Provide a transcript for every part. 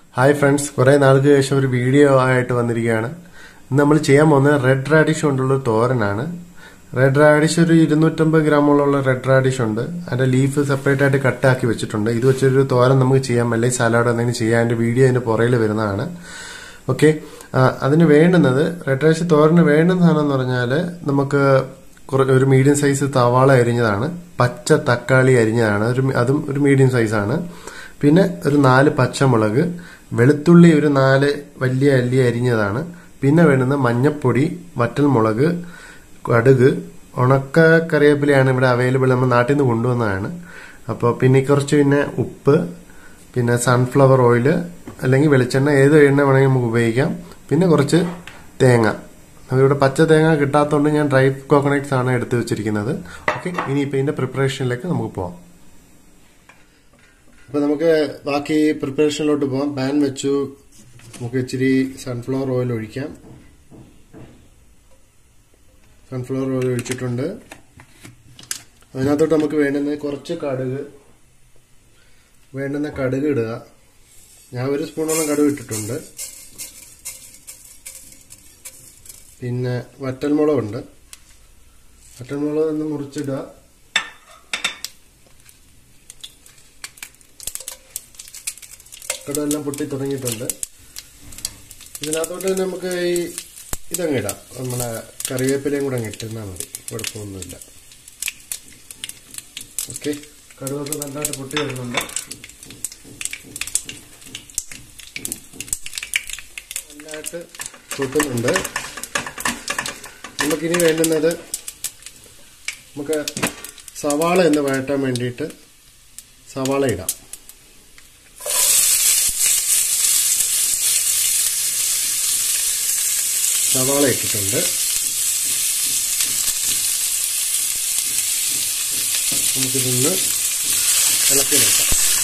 Hi friends, കുറെ നാൾക്ക് ശേഷം ഒരു വീഡിയോ ആയിട്ട് വന്നിരിക്കുകയാണ്. ഇന്ന് നമ്മൾ ചെയ്യാൻ പോകുന്നത് റെഡ് റാഡിഷ് കൊണ്ടുള്ള തോരനാണ്. റെഡ് റാഡിഷ് ഒരു 250 ഗ്രാമോളം റെഡ് റാഡിഷ് ഉണ്ട്. അതിന്റെ ലീഫ് സെപ്പറേറ്റ് ആയിട്ട് കട്ടാക്കി വെച്ചിട്ടുണ്ട്. ഇത് വെച്ചൊരു തോരൻ നമുക്ക് ചെയ്യാം, അല്ലെങ്കിൽ സലാഡ് എന്തെങ്കിലും ചെയ്യാൻ. അതിന്റെ വീഡിയോ അതിന്റെ പുറകിൽ വരുന്നതാണ്. ഓക്കെ, അതിന് വേണ്ടുന്നത് റെഡ് റാഡിഷ് തോരന് വേണ്ടുന്ന സാധനം എന്ന് പറഞ്ഞാൽ നമുക്ക് ഒരു മീഡിയം സൈസ് സവാള അരിഞ്ഞതാണ്, പച്ച തക്കാളി അരിഞ്ഞതാണ്, അതും ഒരു മീഡിയം സൈസാണ്. പിന്നെ ഒരു 4 പച്ചമുളക്, വെളുത്തുള്ളി ഒരു 4 വലിയ അല്ലി അരിഞ്ഞതാണ്. പിന്നെ വേണ്ടുന്ന മഞ്ഞപ്പൊടി, വറ്റൽമുളക്, കടുക്, ഉണക്ക കറിവേപ്പിലയാണ് ഇവിടെ അവൈലബിൾ, നമ്മൾ നാട്ടിൽ നിന്ന് കൊണ്ടുവന്നതാണ്. അപ്പോൾ പിന്നെ കുറച്ച് ഉപ്പ്, പിന്നെ സൺഫ്ലവർ ഓയിൽ അല്ലെങ്കിൽ വെളിച്ചെണ്ണ, ഏത് എണ്ണ വേണമെങ്കിൽ നമുക്ക് ഉപയോഗിക്കാം. പിന്നെ കുറച്ച് തേങ്ങ. ഇവിടെ പച്ച തേങ്ങ കിട്ടാത്തതുകൊണ്ട് ഞാൻ ഡ്രൈ കോക്കനട്ട്സ് ആണ് എടുത്തു വെച്ചിരിക്കുന്നത്. ഓക്കെ, ഇനിയിപ്പോൾ ഇതിന്റെ പ്രിപ്പറേഷനിലേക്ക് നമുക്ക് പോവാം. അപ്പൊ നമുക്ക് ബാക്കി പ്രിപ്പറേഷനിലോട്ട് പോവാം. പാൻ വെച്ചു, നമുക്ക് ഇച്ചിരി സൺഫ്ലവർ ഓയിൽ ഒഴിക്കാം. സൺഫ്ലവർ ഓയിൽ ഒഴിച്ചിട്ടുണ്ട്. അതിനകത്തോട്ട് നമുക്ക് വേണ്ടുന്ന കുറച്ച് കടുക് ഇടുക. ഞാൻ 1 സ്പൂണോളം കടുക് ഇട്ടിട്ടുണ്ട്. പിന്നെ വറ്റൽമുളകുണ്ട്, വറ്റൽമുളക് ഒന്ന് മുറിച്ചിടുക. കടുകെല്ലാം പൊട്ടി തുടങ്ങിയിട്ടുണ്ട്. ഇതിനകത്തോട്ട് നമുക്ക് ഇതങ്ങ് ഇടാം, നമ്മളെ കറിവേപ്പിലയും കൂടെ അങ്ങ് ഇട്ടിരുന്നാൽ മതി, കുഴപ്പമൊന്നുമില്ല. ഓക്കെ, കടുകൊക്കെ നല്ലതായിട്ട് പൊട്ടി വരുന്നുണ്ട്. നല്ലതായിട്ട് പൊട്ടുന്നുണ്ട്. നമുക്കിനി വേണ്ടുന്നത്, നമുക്ക് സവാള എന്ന് വഴറ്റാൻ വേണ്ടിയിട്ട് സവാള ഇടാം. സവാള ഇട്ടിട്ടുണ്ട്. നമുക്കിതൊന്ന് ഇളക്കി നോക്കാം.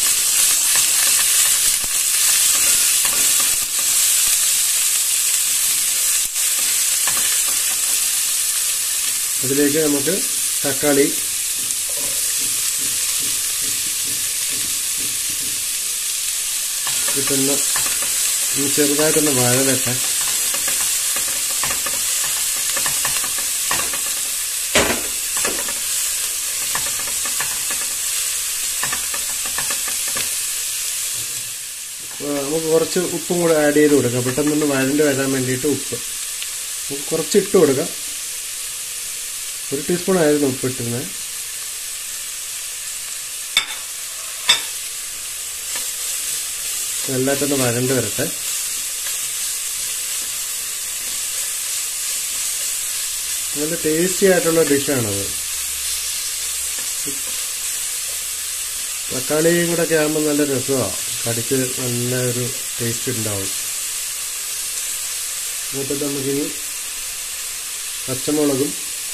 അതിലേക്ക് നമുക്ക് തക്കാളി, ഇതൊന്ന് ചെറുതായിട്ടൊന്ന് വഴലട്ടെ. നമുക്ക് കുറച്ച് ഉപ്പും കൂടെ ആഡ് ചെയ്ത് കൊടുക്കാം, പെട്ടെന്നൊന്ന് വഴണ്ട് വരാൻ വേണ്ടിയിട്ട്. ഉപ്പ് നമുക്ക് കുറച്ച് ഇട്ട് കൊടുക്കാം. 1 ടീസ്പൂൺ ആയിരുന്നു ഉപ്പ് ഇട്ടിരുന്നത്. നല്ലതായിട്ടൊന്ന് വഴണ്ട് വരട്ടെ. നല്ല ടേസ്റ്റി ആയിട്ടുള്ള ഡിഷാണത്. തക്കാളിയും കൂടെ ഒക്കെ ആകുമ്പോൾ നല്ല രസമാണ്, കടിക്ക് നല്ല ഒരു ടേസ്റ്റ് ഉണ്ടാവും. എന്നിട്ട് നമുക്കിനി പച്ചമുളകും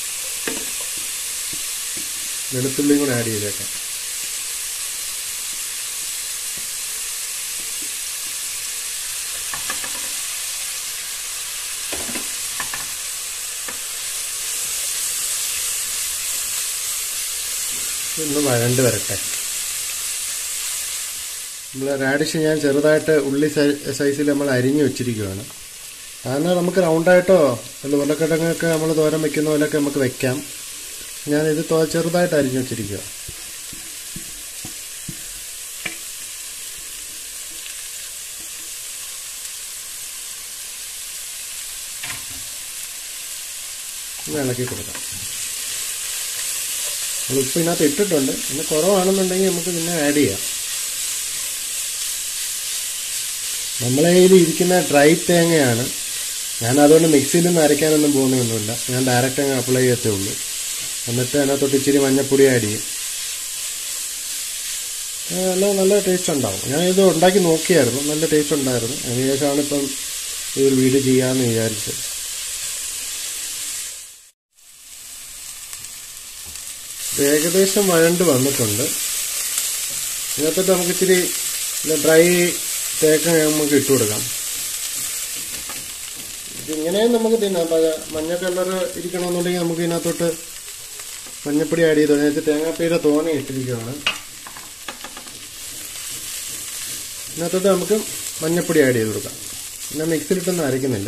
വെളുത്തുള്ളിയും കൂടെ ആഡ് ചെയ്തേക്കാം. ഒന്ന് വഴണ്ട് വരട്ടെ. നമ്മൾ റാഡിഷ് ഞാൻ ചെറുതായിട്ട് ഉള്ളി സൈസിൽ നമ്മൾ അരിഞ്ഞു വെച്ചിരിക്കുകയാണ്. കാരണം നമുക്ക് റൗണ്ടായിട്ടോ അല്ല ഉരുളക്കിഴങ്ങൊക്കെ നമ്മൾ തോരൻ വെക്കുന്ന പോലെയൊക്കെ നമുക്ക് വെക്കാം. ഞാനിത് ചെറുതായിട്ട് അരിഞ്ഞു വെച്ചിരിക്കുക. ഇളക്കി കൊടുക്കാം. ഉപ്പ് ഇതിനകത്ത് ഇട്ടിട്ടുണ്ട്, പിന്നെ കുറവാണെന്നുണ്ടെങ്കിൽ നമുക്ക് പിന്നെ ആഡ് ചെയ്യാം. നമ്മളെ കയ്യിൽ ഇരിക്കുന്ന ഡ്രൈ തേങ്ങയാണ്. ഞാൻ അതുകൊണ്ട് മിക്സിയിൽ നിന്ന് അരയ്ക്കാനൊന്നും പോകുന്നൊന്നുമില്ല. ഞാൻ ഡയറക്റ്റ് അങ്ങ് അപ്ലൈ ചെയ്യത്തേ ഉള്ളൂ. എന്നിട്ട് അതിനകത്തോട്ട് ഇച്ചിരി മഞ്ഞപ്പൊടി ആഡ് ചെയ്യും. നല്ല ടേസ്റ്റ് ഉണ്ടാവും. ഞാൻ ഇത് ഉണ്ടാക്കി നോക്കിയായിരുന്നു, നല്ല ടേസ്റ്റ് ഉണ്ടായിരുന്നു. അതിനുശേഷമാണ് ഇപ്പം ഈ ഒരു വീഡിയോ ചെയ്യാമെന്ന് വിചാരിച്ചത്. ഏകദേശം വഴണ്ട് വന്നിട്ടുണ്ട്. ഇതിനകത്തോട്ട് നമുക്ക് ഇച്ചിരി ഡ്രൈ തേക്ക നമുക്ക് ഇട്ട് കൊടുക്കാം. ഇതിങ്ങനെയും നമുക്ക് തിന്നാം. മഞ്ഞ കളർ ഇരിക്കണമെന്നുണ്ടെങ്കിൽ നമുക്ക് ഇതിനകത്തോട്ട് മഞ്ഞപ്പൊടി ആഡ് ചെയ്തു. അതിനകത്ത് തേങ്ങാപ്പീര തോനെ ഇട്ടിരിക്കുകയാണ്. ഇതിനകത്തോട്ട് നമുക്ക് മഞ്ഞപ്പൊടി ആഡ് ചെയ്ത് കൊടുക്കാം. പിന്നെ മിക്സിയിലിട്ടൊന്നും അരയ്ക്കുന്നില്ല.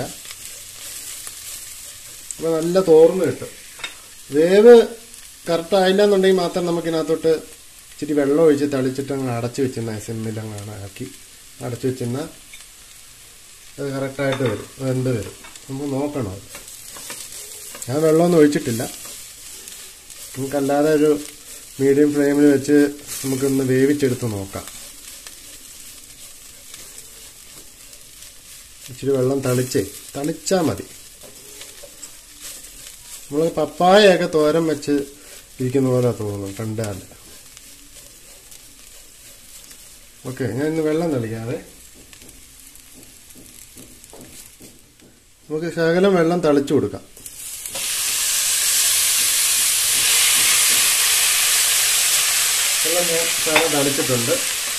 അപ്പോൾ നല്ല തോർന്ന് കിട്ടും. വേവ് കറക്റ്റ് ആയില്ല എന്നുണ്ടെങ്കിൽ മാത്രം നമുക്കിതിനകത്തോട്ട് ഇച്ചിരി വെള്ളം ഒഴിച്ച് തളിച്ചിട്ട് അങ്ങ് അടച്ചു വെച്ചിരുന്ന സിമ്മിലങ്ങാണ് ആക്കി അടച്ചു വെച്ചിരുന്ന അത് കറക്റ്റായിട്ട് വരും, വെന്ത് വരും. നമുക്ക് നോക്കണം അത്. ഞാൻ വെള്ളമൊന്നും ഒഴിച്ചിട്ടില്ല. നമുക്കല്ലാതെ ഒരു മീഡിയം ഫ്ലെയിമിൽ വെച്ച് നമുക്കൊന്ന് വേവിച്ചെടുത്ത് നോക്കാം. ഇച്ചിരി വെള്ളം തളിച്ചാൽ മതി. നമ്മൾ പപ്പായയൊക്കെ തോരൻ വെച്ച് ഇരിക്കുന്ന പോലെ തോന്നും കണ്ടാൽ. ഓക്കെ, ഞാൻ ഇന്ന് വെള്ളം തളിക്കാതെ നമുക്ക് ശകലം വെള്ളം തളിച്ചു കൊടുക്കാം. വെള്ളം ഞാൻ ശകലം തളിച്ചിട്ടുണ്ട്.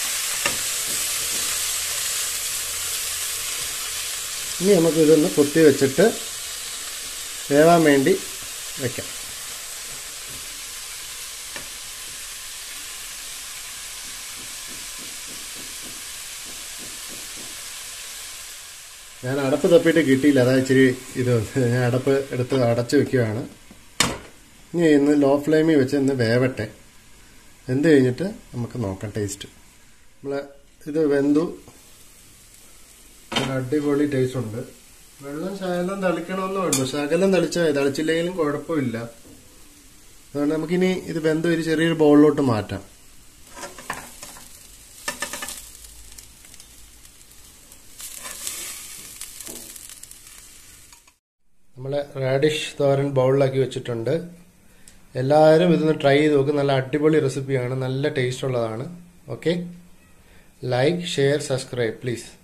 ഇനി നമുക്ക് ഇതൊന്ന് കുത്തി വെച്ചിട്ട് വേവാൻ വേണ്ടി വെക്കാം. ഞാൻ അടപ്പ് തപ്പിയിട്ട് കിട്ടിയില്ല, അതാ ഇച്ചിരി ഇത് ഞാൻ അടപ്പ് എടുത്ത് അടച്ചു വെക്കുകയാണ്. ഇനി ഇന്ന് ലോ ഫ്ലെയിമിൽ വെച്ച് ഇന്ന് വേവട്ടെ. വെന്ത് കഴിഞ്ഞിട്ട് നമുക്ക് നോക്കാം ടേസ്റ്റ്. നമ്മൾ ഇത് വെന്തു, അടിപൊളി ടേസ്റ്റ് ഉണ്ട്. വെള്ളം ശകലം തളിക്കണമെന്നേ ഉള്ളൂ. ശകലം തളിച്ചില്ലെങ്കിലും കുഴപ്പമില്ല. അതുകൊണ്ട് നമുക്കിനി ഇത് വെന്ത് ഒരു ചെറിയൊരു ബൗളിലോട്ട് മാറ്റാം. നമ്മളെ റാഡിഷ് തോരൻ ബൗളിലാക്കി വെച്ചിട്ടുണ്ട്. എല്ലാവരും ഇതൊന്ന് ട്രൈ ചെയ്ത് നോക്കും. നല്ല അടിപൊളി റെസിപ്പിയാണ്, നല്ല ടേസ്റ്റ് ഉള്ളതാണ്. Okay, like, share, subscribe please.